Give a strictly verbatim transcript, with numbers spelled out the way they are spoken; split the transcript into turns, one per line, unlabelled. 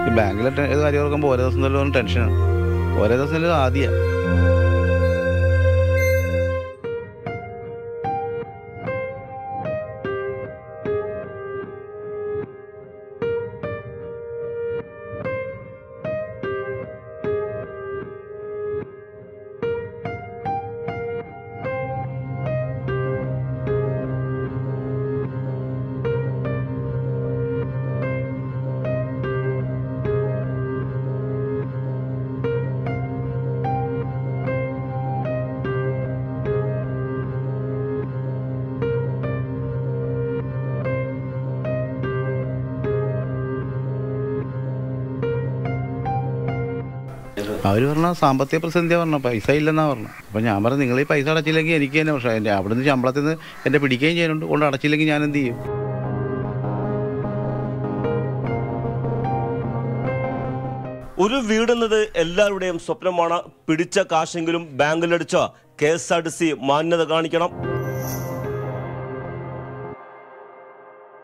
ഈ ബാങ്കിലെ കാര്യം ഓർക്കുമ്പോൾ ഓരോ ദിവസം തന്നെ ടെൻഷനാണ്. ഓരോ ദിവസം തന്നെ ആദ്യമാണ്. അവർ പറഞ്ഞാൽ സാമ്പത്തിക പ്രതിസന്ധിയാണ് പറഞ്ഞത്, പൈസ ഇല്ലെന്നാണ് പറഞ്ഞത്. അപ്പോൾ ഞാൻ പറഞ്ഞു നിങ്ങൾ ഈ പൈസ അടച്ചില്ലെങ്കിൽ എനിക്ക് തന്നെ പക്ഷേ എൻ്റെ അവിടെ നിന്ന് ശമ്പളത്തിൽ നിന്ന് എന്നെ പിടിക്കുകയും ചെയ്യുന്നുണ്ട്. കൊണ്ട് അടച്ചില്ലെങ്കിൽ ഞാൻ എന്ത് ചെയ്യും?
ഒരു വീടെന്നത് എല്ലാവരുടെയും സ്വപ്നമാണ്. പിടിച്ച കാശെങ്കിലും ബാങ്കിലടിച്ച K S R T C മാന്യത കാണിക്കണം.